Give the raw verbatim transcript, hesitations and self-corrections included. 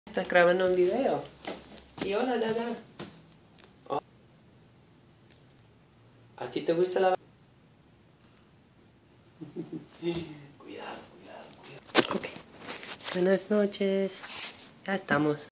Estás grabando un video. Y hola, Dada. Oh. ¿A ti te gusta la... Cuidado, cuidado, cuidado. Ok. Buenas noches. Ya estamos.